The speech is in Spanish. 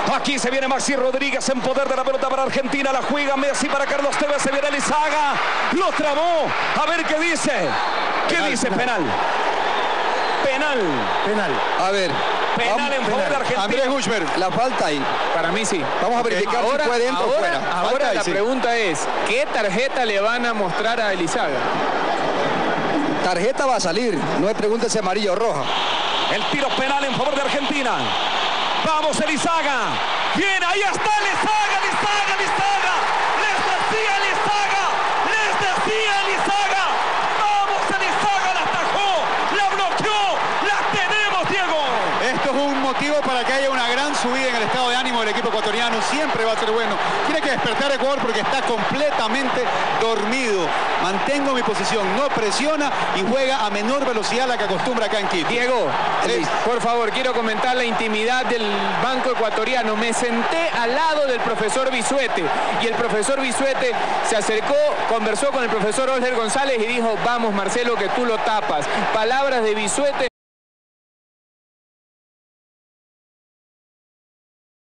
Aquí se viene Maxi Rodríguez en poder de la pelota para Argentina. La juega Messi para Carlos Tevez. Se viene Elizaga. Lo trabó. A ver qué dice. ¿Qué dice? Penal. A ver. Penal en favor de Argentina. Andrés Gushmer, la falta ahí. Para mí sí. Vamos a verificar si fue dentro o fuera. Ahora la pregunta es, ¿qué tarjeta le van a mostrar a Elizaga? Tarjeta va a salir. No es pregunta si amarilla o roja. El tiro penal en favor de Argentina. Vamos, Elizaga. Bien, ahí está Elizaga. Les decía Elizaga. Vamos, Elizaga, la atajó, la bloqueó. La tenemos, Diego. Esto es un motivo para que haya una gran subida en el estado de ánimo del equipo ecuatoriano. Siempre va a ser bueno. Tiene que despertar Ecuador porque está completamente dormido. Mantengo mi posición, no presiona y juega a menor velocidad a la que acostumbra acá en Quito. Diego, por favor, quiero comentar la intimidad del banco ecuatoriano. Me senté al lado del profesor Bisuete y el profesor Bisuete se acercó, conversó con el profesor Osler González y dijo: vamos, Marcelo, que tú lo tapas. Palabras de Bisuete